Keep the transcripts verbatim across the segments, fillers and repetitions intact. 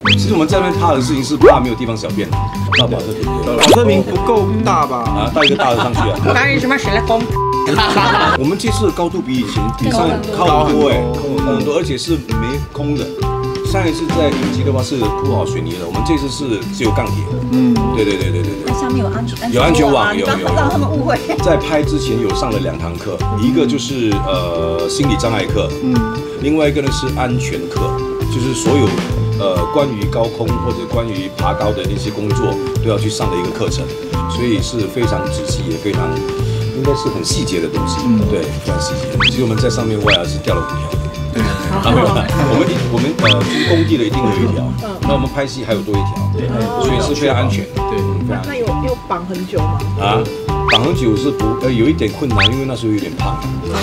其实我们在那边怕的事情是怕没有地方小便，到保特瓶， 保特瓶不够大吧？ 啊，带一个大的上去啊。 哪有什么谁来攻？ 我们这次的高度比以前比上高很多哎，高很多，而且是没空的。上一次在影集的话是铺好水泥的，我们这次是只有钢铁。嗯，对对对对对对。 它下面有安全有安全网，有有。 让他们误会。 在拍之前有上了两堂课，一个就是呃心理障碍课，嗯，另外一个呢是安全课，就是所有呃关于高空或者关于爬高的那些工作都要去上的一个课程，所以是非常仔细也非常应该是很细节的东西，嗯，对，非常细节。其实我们在上面外啊是掉了五条。对，啊没有了，我们一我们呃就是工地的一定有一条，那我们拍戏还有多一条，对，所以是非常安全的，对，非常。 那有有绑很久吗？ 啊，绑很久是不呃有一点困难，因为那时候有点胖，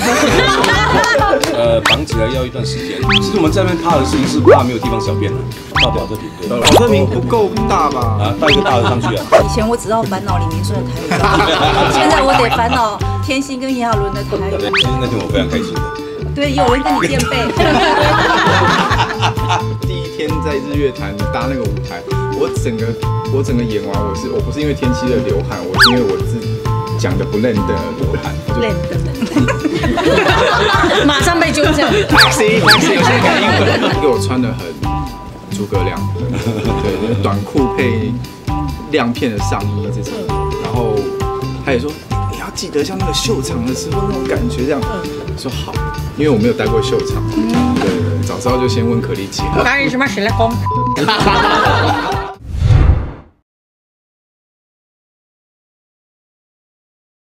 呃绑起来要一段时间。其实我们在那边怕的事情是怕没有地方小便了，到保特瓶，对， 保特瓶不够大吧？ 啊，带一个大的上去啊。 以前我只要烦恼李明顺的台语，现在我得烦恼天心跟炎亚纶的台语。 其实那天我非常开心的。 对，有人跟你垫背。 第一天在日月潭搭那个舞台，我整个我整个演完，我是我不是因为天气热流汗，我是因为我自讲的不认得流汗。 认得。马上被纠正。 Taxi Taxi， 我现在改英文。给我穿的很诸葛亮，对，短裤配亮片的上衣这种，然后他也说。记得像那个秀场的时候那种感觉，这样说好，因为我没有待过秀场，对对，早知道就先问可丽姐。 哪有什么谁来攻？